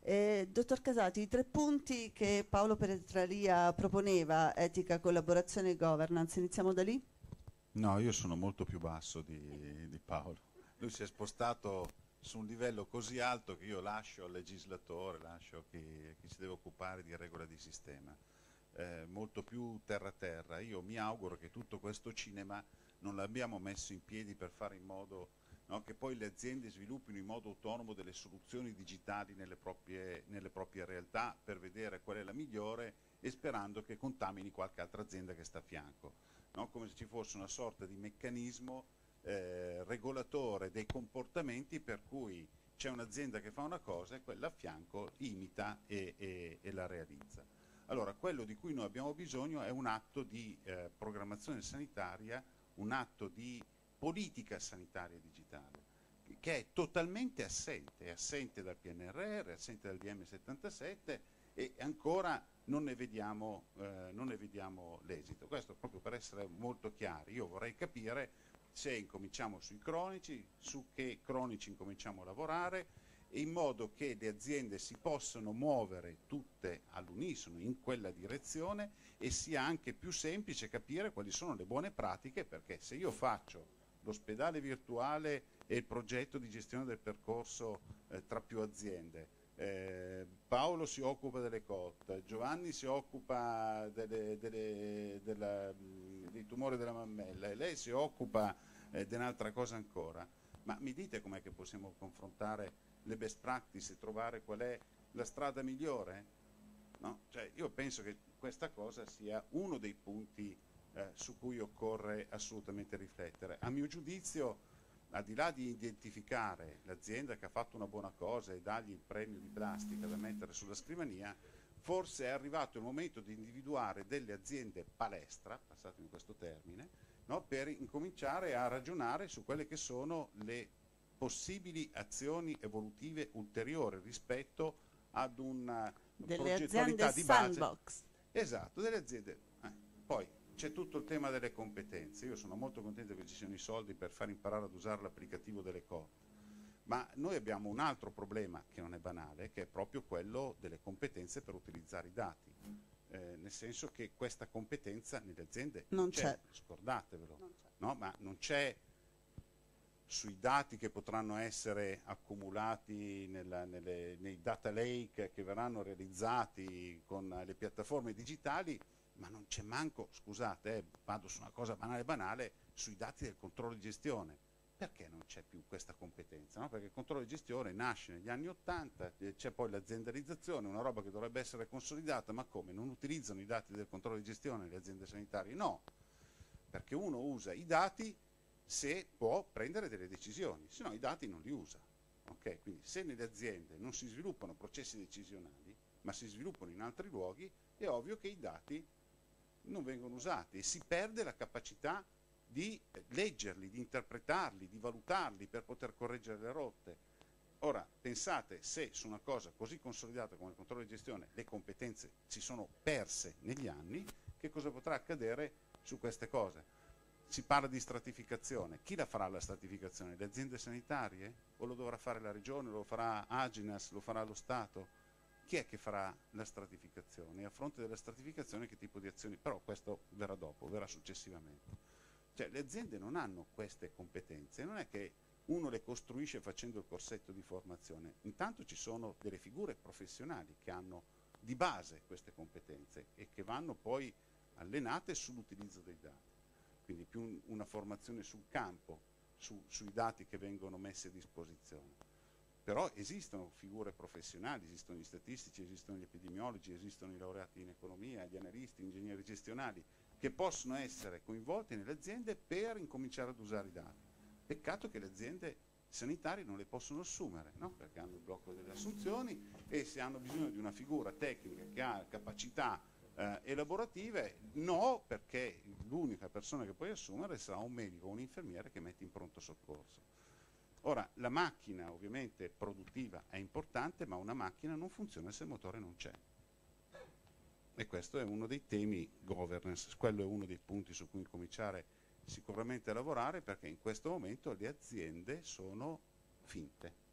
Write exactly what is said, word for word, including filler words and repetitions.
Eh, dottor Casati, i tre punti che Paolo Petralia proponeva, etica, collaborazione e governance, iniziamo da lì? No, io sono molto più basso di, di Paolo. Lui si è spostato su un livello così alto che io lascio al legislatore, lascio a chi, a chi si deve occupare di regola di sistema. Eh, molto più terra terra. Io mi auguro che tutto questo cinema non l'abbiamo messo in piedi per fare in modo, no, che poi le aziende sviluppino in modo autonomo delle soluzioni digitali nelle proprie, nelle proprie realtà per vedere qual è la migliore e sperando che contamini qualche altra azienda che sta a fianco, no? Come se ci fosse una sorta di meccanismo eh, regolatore dei comportamenti per cui c'è un'azienda che fa una cosa e quella a fianco imita e, e, e la realizza. Allora, quello di cui noi abbiamo bisogno è un atto di eh, programmazione sanitaria, un atto di politica sanitaria digitale, che è totalmente assente, è assente dal P N R R, è assente dal D M settantasette e ancora non ne vediamo, eh, non ne vediamo l'esito. Questo proprio per essere molto chiari. Io vorrei capire se incominciamo sui cronici, su che cronici incominciamo a lavorare, in modo che le aziende si possano muovere tutte all'unisono in quella direzione e sia anche più semplice capire quali sono le buone pratiche, perché se io faccio l'ospedale virtuale e il progetto di gestione del percorso eh, tra più aziende, eh, Paolo si occupa delle C O T, Giovanni si occupa delle, delle, della, dei tumori della mammella e lei si occupa eh, di un'altra cosa ancora, ma mi dite com'è che possiamo confrontare le best practice e trovare qual è la strada migliore? No? Cioè, io penso che questa cosa sia uno dei punti eh, su cui occorre assolutamente riflettere. A mio giudizio, al di là di identificare l'azienda che ha fatto una buona cosa e dargli il premio di plastica da mettere sulla scrivania, forse è arrivato il momento di individuare delle aziende palestra, passatemi questo termine, no? Per incominciare a ragionare su quelle che sono le possibili azioni evolutive ulteriori rispetto ad una Delle aziende progettualità di base. sandbox. Esatto, delle aziende. Eh, poi c'è tutto il tema delle competenze. Io sono molto contento che ci siano i soldi per far imparare ad usare l'applicativo delle C O T, ma noi abbiamo un altro problema che non è banale, che è proprio quello delle competenze per utilizzare i dati. Eh, nel senso che questa competenza nelle aziende non c'è, scordatevelo, Non c'è. no? Ma non c'è sui dati che potranno essere accumulati nella, nelle, nei data lake che verranno realizzati con le piattaforme digitali, ma non c'è manco, scusate, eh, vado su una cosa banale banale, sui dati del controllo di gestione. Perché non c'è più questa competenza? No? Perché il controllo di gestione nasce negli anni ottanta, c'è poi l'aziendalizzazione, una roba che dovrebbe essere consolidata, ma come? Non utilizzano i dati del controllo di gestione le aziende sanitarie? No, perché uno usa i dati se può prendere delle decisioni, se no i dati non li usa. Okay? Quindi se nelle aziende non si sviluppano processi decisionali, ma si sviluppano in altri luoghi, è ovvio che i dati non vengono usati e si perde la capacità di leggerli, di interpretarli, di valutarli per poter correggere le rotte. Ora, pensate se su una cosa così consolidata come il controllo di gestione le competenze si sono perse negli anni, che cosa potrà accadere su queste cose? Si parla di stratificazione. Chi la farà la stratificazione? Le aziende sanitarie? O lo dovrà fare la regione, lo farà Aginas, lo farà lo Stato? Chi è che farà la stratificazione? E a fronte della stratificazione che tipo di azioni? Però questo verrà dopo, verrà successivamente. Cioè le aziende non hanno queste competenze, non è che uno le costruisce facendo il corsetto di formazione. Intanto ci sono delle figure professionali che hanno di base queste competenze e che vanno poi allenate sull'utilizzo dei dati. Quindi più una formazione sul campo, su, sui dati che vengono messi a disposizione. Però esistono figure professionali, esistono gli statistici, esistono gli epidemiologi, esistono i laureati in economia, gli analisti, gli ingegneri gestionali, che possono essere coinvolti nelle aziende per incominciare ad usare i dati. Peccato che le aziende sanitarie non le possono assumere, no? Perché hanno il blocco delle assunzioni e se hanno bisogno di una figura tecnica che ha capacità eh, elaborative, no, perché l'unica persona che puoi assumere sarà un medico o un infermiere che mette in pronto soccorso. Ora, la macchina ovviamente produttiva è importante, ma una macchina non funziona se il motore non c'è. E questo è uno dei temi governance, quello è uno dei punti su cui cominciare sicuramente a lavorare, perché in questo momento le aziende sono finte.